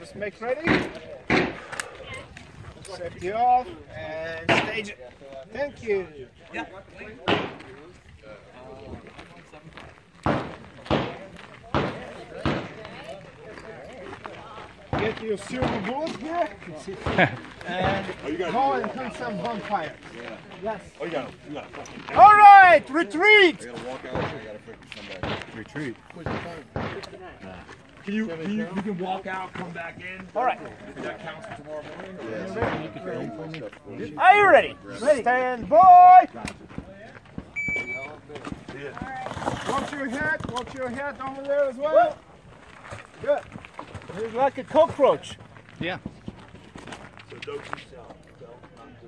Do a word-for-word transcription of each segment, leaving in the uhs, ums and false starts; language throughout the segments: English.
Just make ready. Safety off and stage it. Thank you. Yeah. Get your silver bullet here. And go and hunt some bonfire. Yeah. Yes. Oh, you got it. You got it. All right, retreat. I gotta walk out. I gotta freaking come back. Retreat. Can you, can you, you can walk out, come back in? All right. That counts for tomorrow morning? Yes. Are you ready? Ready. Stand by. Watch your head. Watch your head over there as well. Good. He's like a cockroach. Yeah. So don't yourself. Don't not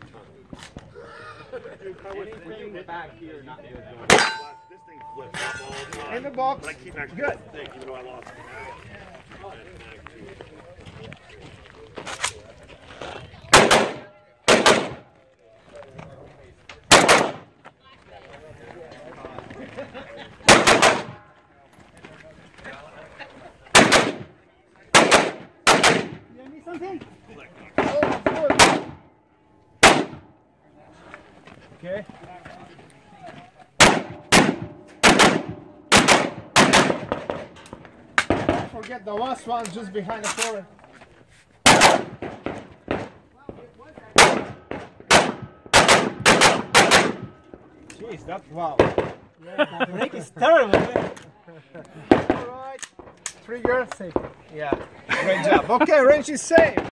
do anything. Anything back here, not the other. This thing flips up all the time. In the box. But I keep actually Good. thing, even though I lost it. Something? Oh, good. Okay. Don't forget the last one just behind the corner. Jeez, that's wow. Yeah, that break is terrible. All right. Trigger safe. Yeah. Great job. Okay, range is safe.